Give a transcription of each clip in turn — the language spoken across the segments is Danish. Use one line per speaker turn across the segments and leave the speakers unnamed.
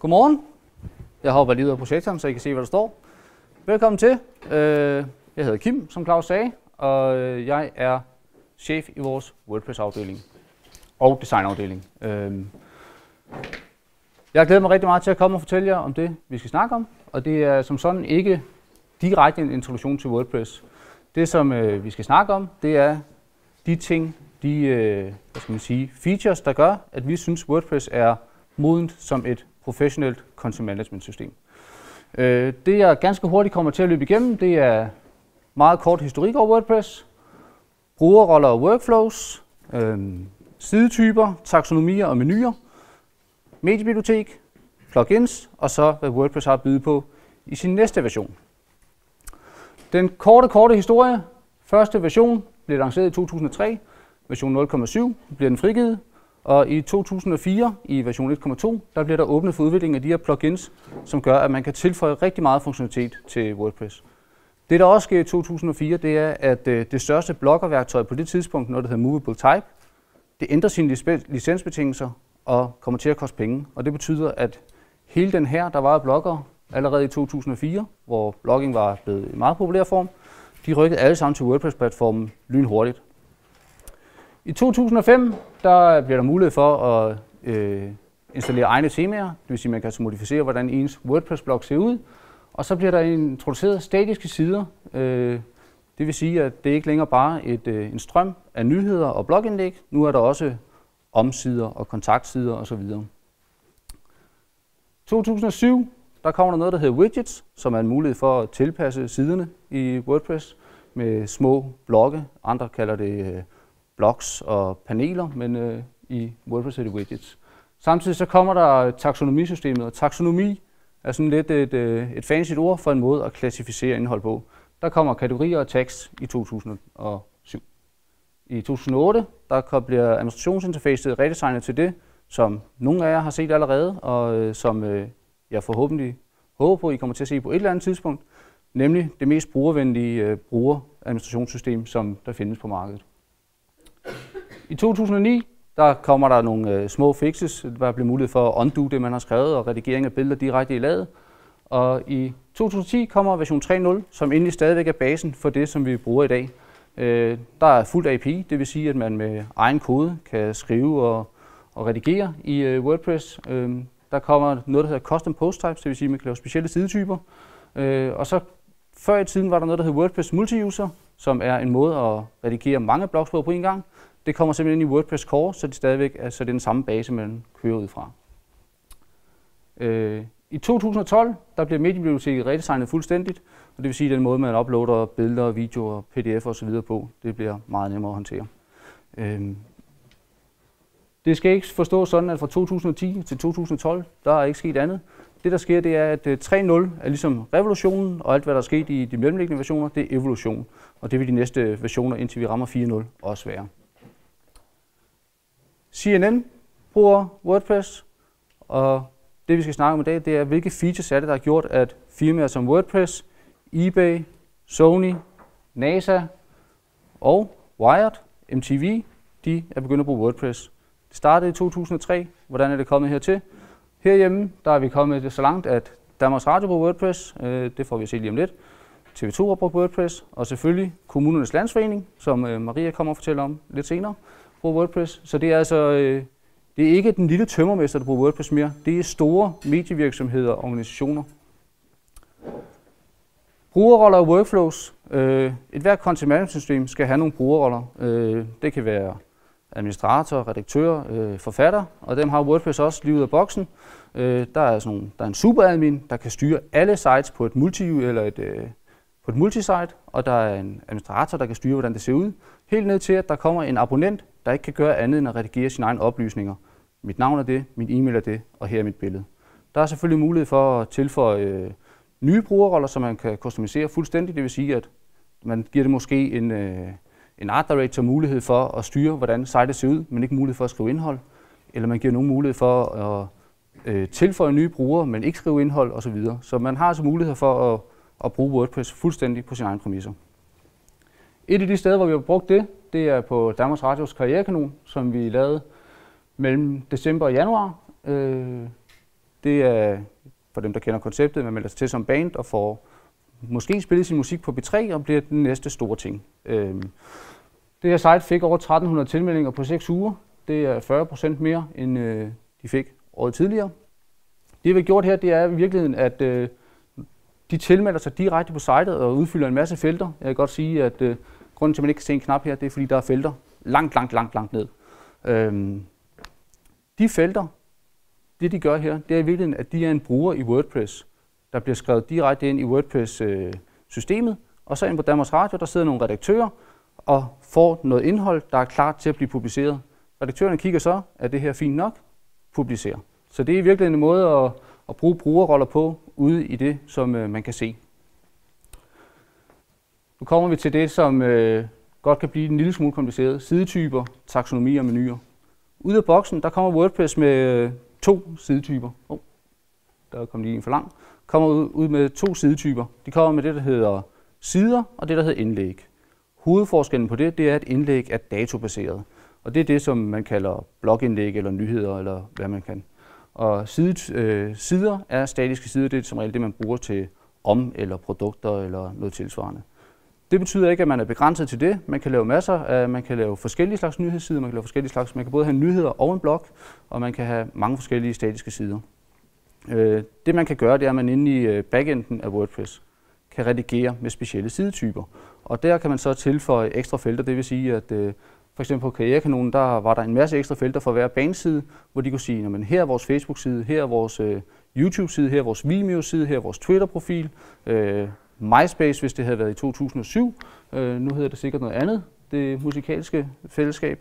Godmorgen. Jeg hopper lige ud af projektoren, så I kan se, hvad der står. Velkommen til. Jeg hedder Kim, som Claus sagde, og jeg er chef i vores WordPress-afdeling og designafdeling. Jeg glæder mig rigtig meget til at komme og fortælle jer om det, vi skal snakke om, og det er som sådan ikke direkte en introduktion til WordPress. Det, som vi skal snakke om, det er de ting, de features, der gør, at vi synes, WordPress er modent som et professionelt content management system. Det jeg ganske hurtigt kommer til at løbe igennem, det er meget kort historik over WordPress, brugerroller og workflows, sidetyper, taksonomier og menuer, mediebibliotek, plugins og så hvad WordPress har at byde på i sin næste version. Den korte historie. Første version blev lanceret i 2003, version 0.7 bliver den frigivet, og i 2004 i version 1.2 der bliver der åbnet for udvikling af de her plugins, som gør, at man kan tilføje rigtig meget funktionalitet til WordPress. Det der også sker i 2004, det er, at det største bloggerværktøj på det tidspunkt, noget der hedder Movable Type, det ændrer sine licensbetingelser og kommer til at koste penge. Og det betyder, at hele den her, der var blogger allerede i 2004, hvor blogging var blevet en meget populær form, de rykkede alle sammen til WordPress-platformen lynhurtigt. I 2005 der bliver der mulighed for at installere egne temaer, det vil sige, at man kan modificere, hvordan ens WordPress-blog ser ud, og så bliver der introduceret statiske sider. Det vil sige, at det ikke længere bare er en strøm af nyheder og blogindlæg, nu er der også omsider og kontaktsider osv. 2007 der kommer der noget, der hedder widgets, som er en mulighed for at tilpasse siderne i WordPress med små blogge. Andre kalder det blogs og paneler, men i WordPress er det widgets. Samtidig så kommer der taksonomisystemet, og taksonomi er sådan lidt et fancy ord for en måde at klassificere indhold på. Der kommer kategorier og tags i 2007. I 2008 der bliver administrationsinterfacet redesignet til det, som nogle af jer har set allerede, og som jeg forhåbentlig håber på, I kommer til at se på et eller andet tidspunkt, nemlig det mest brugervenlige brugeradministrationssystem, som der findes på markedet. I 2009 der kommer der nogle små fixes, der bliver mulighed for at undo det, man har skrevet, og redigering af billeder direkte i ladet. Og i 2010 kommer version 3.0, som egentlig stadigvæk er basen for det, som vi bruger i dag. Der er fuldt API, det vil sige, at man med egen kode kan skrive og redigere i WordPress. Der kommer noget, der hedder custom post types, det vil sige, at man kan lave specielle sidetyper. Og så før i tiden var der noget, der hedder WordPress multi-user, som er en måde at redigere mange blogs på en gang. Det kommer simpelthen ind i WordPress Core, så det stadigvæk er den samme base, man kører ud fra. I 2012 der bliver mediebiblioteket redesignet fuldstændigt, og det vil sige, at den måde, man uploader billeder, videoer, pdf osv. på, det bliver meget nemmere at håndtere. Det skal ikke forstås sådan, at fra 2010 til 2012, der er ikke sket andet. Det, der sker, det er, at 3.0 er ligesom revolutionen, og alt, hvad der er sket i de mellemliggende versioner, det er evolution. Og det vil de næste versioner, indtil vi rammer 4.0, også være. CNN bruger WordPress, og det, vi skal snakke om i dag, det er, hvilke features er det, der har gjort, at firmaer som WordPress, eBay, Sony, NASA og Wired, MTV, de er begyndt at bruge WordPress. Det startede i 2003. Hvordan er det kommet hertil? Herhjemme der er vi kommet så langt, at Danmarks Radio bruger WordPress. Det får vi at se lige om lidt. TV2 har brugt WordPress, og selvfølgelig Kommunernes Landsforening, som Maria kommer og fortæller om lidt senere, bruger WordPress. Så det er altså det er ikke den lille tømmermester, der bruger WordPress mere. Det er store medievirksomheder og organisationer. Brugerroller og workflows. Et hvert content management system skal have nogle brugerroller. Det kan være administrator, redaktør, forfatter, og dem har WordPress også lige ud af boksen. Der er en superadmin, der kan styre alle sites på et multisite, og der er en administrator, der kan styre, hvordan det ser ud. Helt ned til, at der kommer en abonnent, der ikke kan gøre andet end at redigere sine egne oplysninger. Mit navn er det, min e-mail er det, og her er mit billede. Der er selvfølgelig mulighed for at tilføje nye brugerroller, som man kan customisere fuldstændig. Det vil sige, at man giver det måske en art director mulighed for at styre, hvordan sitet ser ud, men ikke mulighed for at skrive indhold. Eller man giver nogen mulighed for at tilføje nye brugere, men ikke skrive indhold osv. Så man har altså mulighed for at bruge WordPress fuldstændig på sine egne præmisser. Et af de steder, hvor vi har brugt det, det er på Danmarks Radios Karrierekanon, som vi lavede mellem december og januar. Det er for dem, der kender konceptet, man melder sig til som band og får måske spillet sin musik på B3 og bliver den næste store ting. Det her site fik over 1300 tilmeldinger på 6 uger. Det er 40% mere, end de fik året tidligere. Det vi har gjort her, det er i virkeligheden, at de tilmelder sig direkte på sitet og udfylder en masse felter. Jeg kan godt sige, at grunden til, at man ikke kan se en knap her, det er, fordi der er felter langt ned. De felter, det de gør her, det er i virkeligheden, at de er en bruger i WordPress, der bliver skrevet direkte ind i WordPress-systemet, og så ind på Danmarks Radio, der sidder nogle redaktører og får noget indhold, der er klar til at blive publiceret. Redaktørerne kigger så, er det her fint nok? Publicerer. Så det er i virkeligheden en måde at bruge brugerroller på ude i det, som man kan se. Nu kommer vi til det, som godt kan blive en lille smule kompliceret. Sidetyper, taksonomi og menuer. Ude af boksen, der kommer WordPress med 2 sidetyper. Der kom lige en for lang. Kommer ud med 2 sidetyper. De kommer med det, der hedder sider, og det, der hedder indlæg. Hovedforskellen på det er, at indlæg er datobaseret. Og det er det, som man kalder blogindlæg eller nyheder, eller hvad man kan. Og sider er statiske sider, det er som regel det, man bruger til eller produkter eller noget tilsvarende. Det betyder ikke, at man er begrænset til det. Man kan lave man kan lave forskellige slags nyhedssider, man kan både have nyheder og en blog, og man kan have mange forskellige statiske sider. Det man kan gøre, det er, at man inde i backenden af WordPress kan redigere med specielle sidetyper. Og der kan man så tilføje ekstra felter, det vil sige, at for eksempel på Karrierekanonen, der var der en masse ekstra felter for hver baneside, hvor de kunne sige, at her er vores Facebook-side, her er vores YouTube-side, her er vores Vimeo-side, her er vores Twitter-profil, MySpace, hvis det havde været i 2007. Nu hedder det sikkert noget andet, det musikalske fællesskab.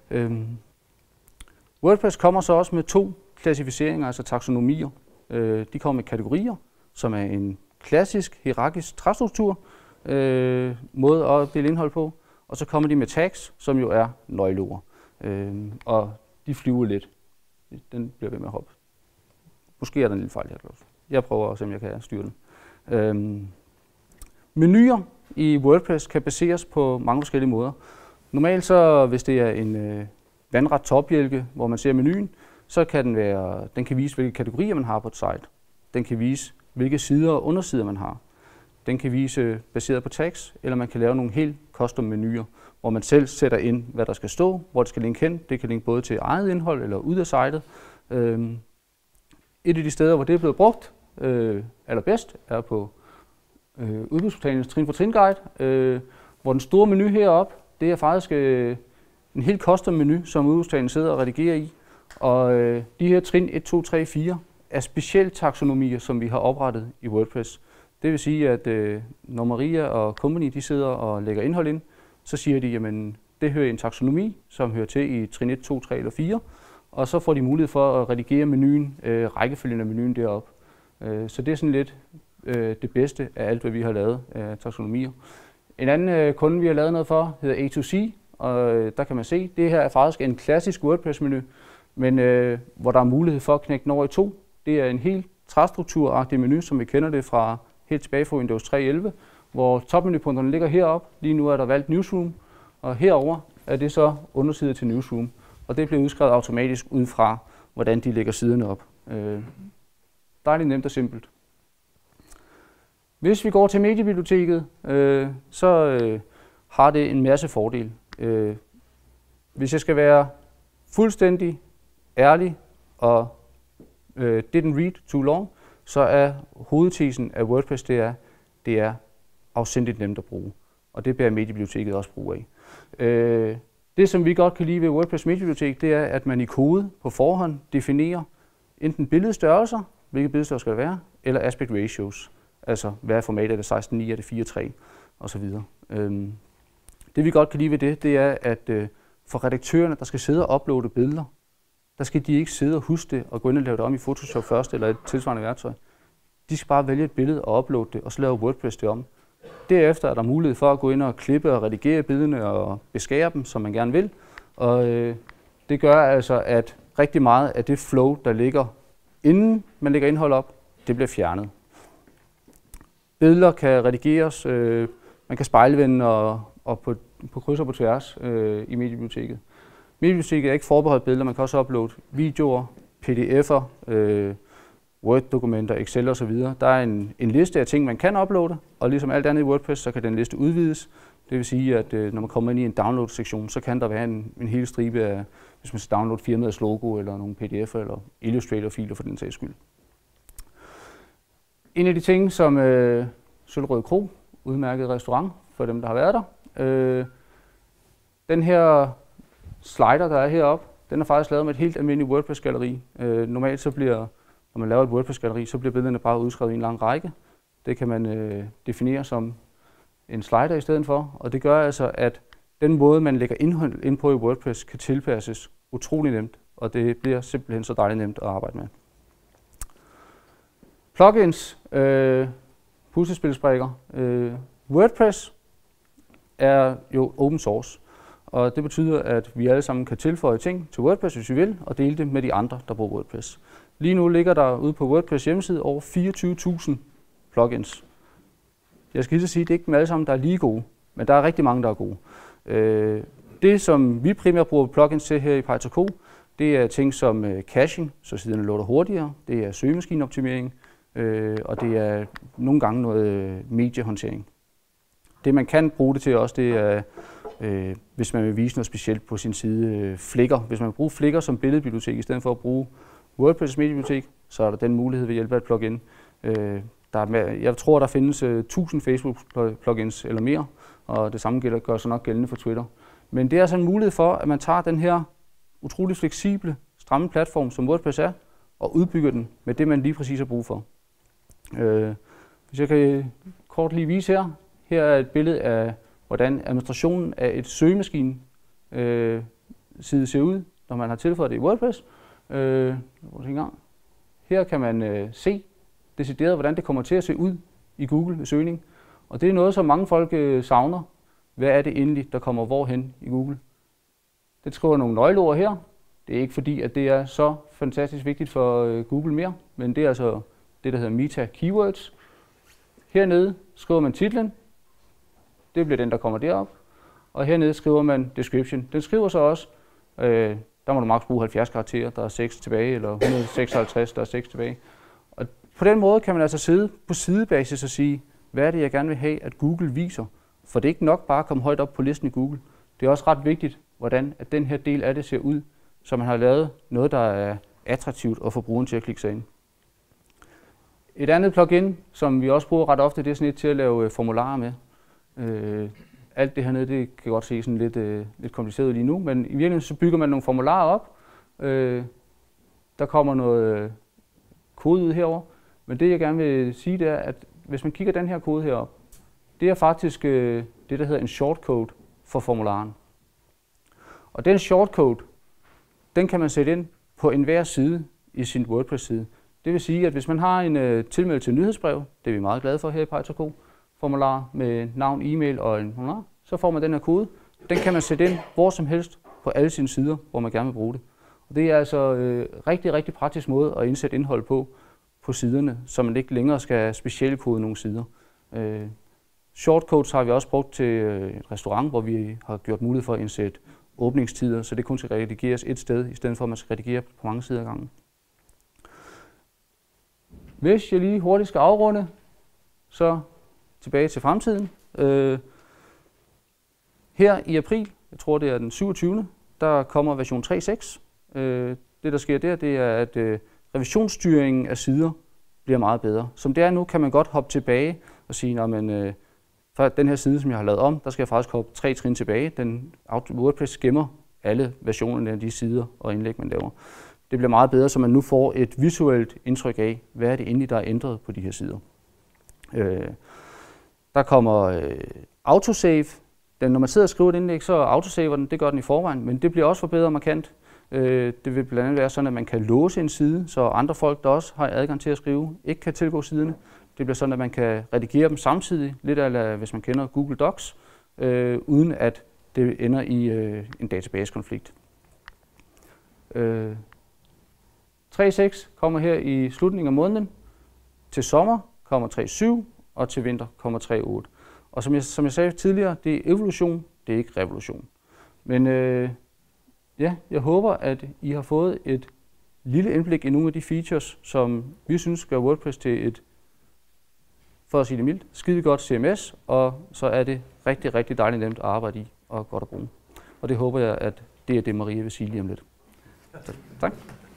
WordPress kommer så også med 2 klassificeringer, altså taksonomier. De kommer med kategorier, som er en klassisk hierarkisk træstruktur måde at dele indhold på. Og så kommer de med tags, som jo er nøgleord. Og de flyver lidt. Den bliver ved med at hoppe. Måske er der en lille fejl her. Jeg prøver at se, om jeg kan styre den. Menuer i WordPress kan baseres på mange forskellige måder. Normalt så, hvis det er en vandret topbjælke, hvor man ser menuen, så kan den kan vise, hvilke kategorier man har på et site. Den kan vise, hvilke sider og undersider man har. Den kan vise baseret på tags, eller man kan lave nogle helt custom menuer, hvor man selv sætter ind, hvad der skal stå, hvor det skal linke hen. Det kan linke både til eget indhold eller ud af sitet. Et af de steder, hvor det er blevet brugt allerbedst, er på udbudsportalens trin for trin guide, hvor den store menu heroppe, det er faktisk en helt custom menu, som udbudsportalen sidder og redigerer i. Og de her trin 1, 2, 3, 4 er specielt taksonomier, som vi har oprettet i WordPress. Det vil sige, at når Maria og company de sidder og lægger indhold ind, så siger de, jamen det hører i en taksonomi, som hører til i trin 1, 2, 3 eller 4, og så får de mulighed for at redigere menuen, rækkefølgen af menuen deroppe. Så det er sådan lidt det bedste af alt, hvad vi har lavet af taksonomier. En anden kunde, vi har lavet noget for, hedder A2C, og der kan man se, det her er faktisk en klassisk WordPress-menu, men hvor der er mulighed for at knække den over i 2. Det er en helt træstrukturagtig menu, som vi kender det fra helt tilbage fra Windows 3.11, hvor topmenupunkterne ligger heroppe. Lige nu er der valgt Newsroom, og herover er det så underside til Newsroom. Og det bliver udskrevet automatisk ud fra, hvordan de lægger siderne op. Dejligt nemt og simpelt. Hvis vi går til mediebiblioteket, så har det en masse fordele. Hvis jeg skal være fuldstændig ærlig og didn't read too long, så er hovedtesen af WordPress, det er afsindigt nemt at bruge. Og det bærer mediebiblioteket også brug af. Det, som vi godt kan lide ved WordPress mediebibliotek, det er, at man i kode på forhånd definerer enten billedstørrelser, hvilke billedstørrelser skal det være, eller aspect ratios. Altså, hvad er formatet? Er det 16:9, er det 4:3 osv. Det vi godt kan lide ved det er, at for redaktørerne, der skal sidde og uploade billeder, der skal de ikke sidde og huske det og gå ind og lave det om i Photoshop først eller et tilsvarende værktøj. De skal bare vælge et billede og uploade det, og så lave WordPress det om. Derefter er der mulighed for at gå ind og klippe og redigere billederne og beskære dem, som man gerne vil. Og det gør altså, at rigtig meget af det flow, der ligger inden man lægger indhold op, det bliver fjernet. Billeder kan redigeres, man kan spejlvende og på kryds og på tværs i mediebiblioteket. Mediebiblioteket er ikke forbeholdt billeder, man kan også uploade videoer, pdf'er, Word-dokumenter, Excel osv. Der er en liste af ting, man kan uploade, og ligesom alt andet i WordPress, så kan den liste udvides. Det vil sige, at når man kommer ind i en download-sektion, så kan der være en hel stribe af, hvis man skal downloade firmaets logo, eller nogle pdf'er, eller Illustrator-filer for den sags skyld. En af de ting, som Søllerød Kro, udmærket restaurant for dem, der har været der. Den her slider, der er heroppe, den er faktisk lavet med et helt almindeligt WordPress-galleri. Normalt så bliver, når man laver et WordPress-galleri, så bliver billederne bare udskrevet i en lang række. Det kan man definere som en slider i stedet for, og det gør altså, at den måde, man lægger indhold ind på i WordPress, kan tilpasses utrolig nemt, og det bliver simpelthen så dejligt nemt at arbejde med. Plugins, puslespilsbrikker. WordPress er jo open source, og det betyder, at vi alle sammen kan tilføje ting til WordPress, hvis vi vil, og dele det med de andre, der bruger WordPress. Lige nu ligger der ude på WordPress hjemmeside over 24.000 plugins. Jeg skal lige sige, at det er ikke dem alle sammen, der er lige gode, men der er rigtig mange, der er gode. Det, som vi primært bruger plugins til her i Python, det er ting som caching, så siderne loader hurtigere, det er søgemaskineoptimering, og det er nogle gange noget mediehåndtering. Det, man kan bruge det til også, det er, hvis man vil vise noget specielt på sin side, Flickr. Hvis man vil bruge Flickr som billedbibliotek, i stedet for at bruge WordPress mediebibliotek, så er der den mulighed ved hjælp af et plugin. Jeg tror, der findes 1000 Facebook-plugins eller mere, og det samme gør sig nok gældende for Twitter. Men det er altså en mulighed for, at man tager den her utrolig fleksible, stramme platform, som WordPress er, og udbygger den med det, man lige præcis har brug for. Hvis jeg kan kort lige vise her. Her er et billede af, hvordan administrationen af et søgemaskine side ser ud, når man har tilføjet det i WordPress. Her kan man se decideret, hvordan det kommer til at se ud i Google ved søgning. Og det er noget, som mange folk savner. Hvad er det egentlig, der kommer hvorhen i Google? Det skriver nogle nøgleord her. Det er ikke fordi, at det er så fantastisk vigtigt for Google mere, men det er altså det, der hedder meta keywords. Hernede skriver man titlen. Det bliver den, der kommer derop. Og hernede skriver man description. Den skriver så også, der må du maks bruge 70 karakterer, der er 6 tilbage, eller 156, der er 6 tilbage. Og på den måde kan man altså sidde på sidebasis og sige, hvad er det, jeg gerne vil have, at Google viser? For det er ikke nok bare at komme højt op på listen i Google. Det er også ret vigtigt, hvordan at den her del af det ser ud, så man har lavet noget, der er attraktivt og får brugeren til at klikke sig ind. Et andet plugin, som vi også bruger ret ofte, det er sådan et til at lave formularer med. Alt det hernede, det kan godt se sådan lidt kompliceret lige nu, men i virkeligheden så bygger man nogle formularer op. Der kommer noget kode ud herover, men det jeg gerne vil sige, det er, at hvis man kigger den her kode herop, det er faktisk det, der hedder en shortcode for formularen. Og den shortcode, den kan man sætte ind på enhver side i sin WordPress-side. Det vil sige, at hvis man har en tilmeldelse til nyhedsbrev, det er vi meget glade for her i Python, formular med navn, e-mail og en formular, så får man den her kode. Den kan man sætte ind hvor som helst på alle sine sider, hvor man gerne vil bruge det. Og det er altså rigtig, rigtig praktisk måde at indsætte indhold på siderne, så man ikke længere skal specialkode nogle sider. Shortcodes har vi også brugt til et restaurant, hvor vi har gjort mulighed for at indsætte åbningstider, så det kun skal redigeres et sted, i stedet for at man skal redigere på mange sider ad gangen. Hvis jeg lige hurtigt skal afrunde, så tilbage til fremtiden. Her i april, jeg tror det er den 27. der kommer version 3.6. Det der sker der, det er, at revisionsstyringen af sider bliver meget bedre. Som det er nu, kan man godt hoppe tilbage og sige, at for den her side, som jeg har lavet om, der skal jeg faktisk hoppe 3 trin tilbage. WordPress gemmer alle versionerne af de sider og indlæg, man laver. Det bliver meget bedre, så man nu får et visuelt indtryk af, hvad er det egentlig, der er ændret på de her sider. Der kommer autosave. Når man sidder og skriver et indlæg, så autosaver den. Det gør den i forvejen, men det bliver også forbedret markant. Det vil blandt andet være sådan, at man kan låse en side, så andre folk, der også har adgang til at skrive, ikke kan tilgå siderne. Det bliver sådan, at man kan redigere dem samtidig, lidt af, hvis man kender Google Docs, uden at det ender i en database-konflikt. 3.6 kommer her i slutningen af måneden. Til sommer kommer 3.7, og til vinter kommer 3.8. Og som jeg sagde tidligere, det er evolution, det er ikke revolution. Men ja, jeg håber, at I har fået et lille indblik i nogle af de features, som vi synes gør WordPress til et, for at sige det mildt, skide godt CMS, og så er det rigtig, rigtig dejligt nemt at arbejde i og godt at bruge. Og det håber jeg, at det er det, Maria vil sige lige om lidt. Tak.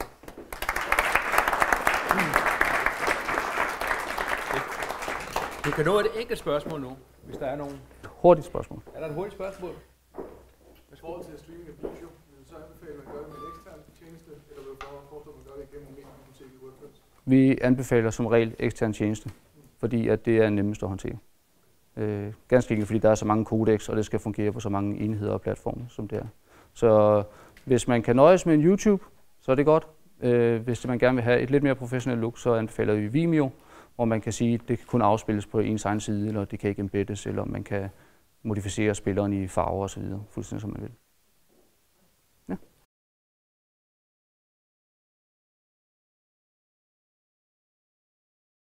Du kan nå et enkelt spørgsmål nu, hvis der er nogen.
Hurtigt spørgsmål.
Er der et hurtigt spørgsmål?
I forhold til streaming af video, vil du så anbefale, at man gør det med en ekstern tjeneste, eller vil du bare foreslå, at man gør det igennem mediebiblioteket i WordPress?
Vi anbefaler som regel ekstern tjeneste, fordi at det er nemmest at håndtere. Ganske enkelt, fordi der er så mange codecs, og det skal fungere på så mange enheder og platforme, som det er. Så hvis man kan nøjes med en YouTube, så er det godt. Hvis man gerne vil have et lidt mere professionelt look, så anbefaler vi Vimeo, hvor man kan sige, at det kan kun afspilles på ens egen side, eller det kan ikke embeddes, eller man kan modificere spilleren i farver osv., fuldstændig som man vil.